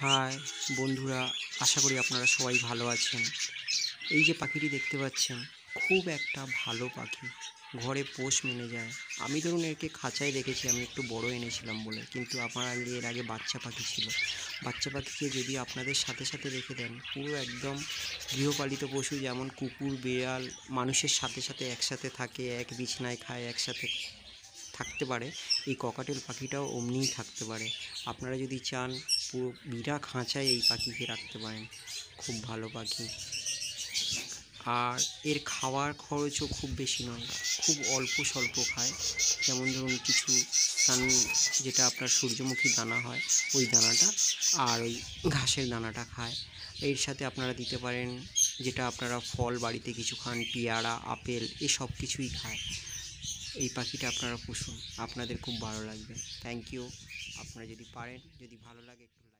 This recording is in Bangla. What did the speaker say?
হাই বন্ধুরা, আশা করি আপনারা সবাই ভালো আছেন। এই যে পাখিটি দেখতে পাচ্ছেন, খুব একটা ভালো পাখি, ঘরে পোষ মেনে যায়। আমি ধরুন একে খাঁচায় রেখেছি, আমি একটু বড় এনেছিলাম বলে, কিন্তু আমার এর আগে বাচ্চা পাখি ছিল। বাচ্চা পাখিকে যদি আপনাদের সাথে সাথে রেখে দেন, পুরো একদম গৃহপালিত পশু, যেমন কুকুর বিড়াল মানুষের সাথে সাথে একসাথে থাকে, এক বিছানায় খায়, একসাথে থাকতে পারে, এই ককাটেল পাখিটাও অমনিই থাকতে পারে। আপনারা যদি চান, পুরো বিনা খাঁচায় এই পাখিকে রাখতে পারেন। খুব ভালো পাখি। আর এর খাওয়ার খরচও খুব বেশি নয়, খুব অল্প স্বল্প খায়। যেমন ধরুন কিছু যেটা আপনার সূর্যমুখী দানা হয়, ওই দানাটা, আর ওই ঘাসের দানাটা খায়। এর সাথে আপনারা দিতে পারেন, যেটা আপনারা ফল বাড়িতে কিছু খান, পেয়ারা আপেল এসব কিছুই খায়। এই পাখিটা আপনারা পুষুন, আপনাদের খুব ভালো লাগবে। Thank you. আপনারা যদি পারেন, যদি ভালো লাগে একটু